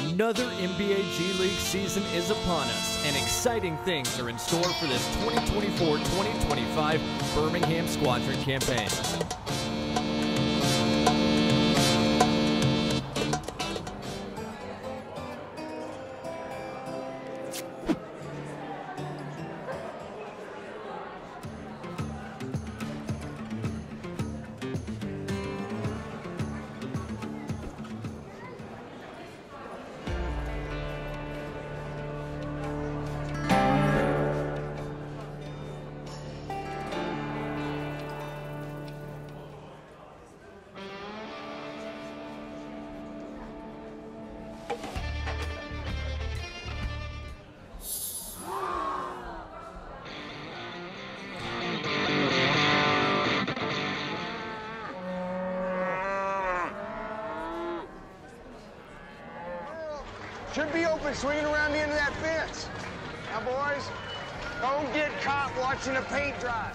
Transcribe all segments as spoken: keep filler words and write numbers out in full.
Another N B A G League season is upon us, and exciting things are in store for this twenty twenty-four twenty twenty-five Birmingham Squadron campaign. Should be open, swinging around the end of that fence. Now, boys, don't get caught watching the paint dry.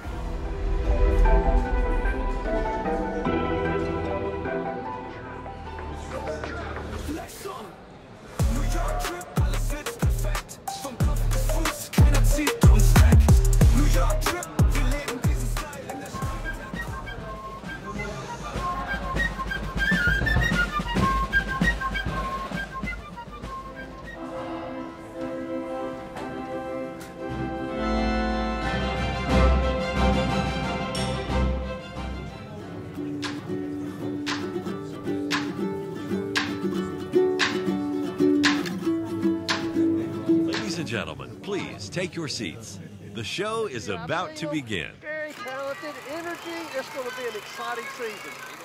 Gentlemen, please take your seats. The show is about to begin. Very talented, energy. It's going to be an exciting season.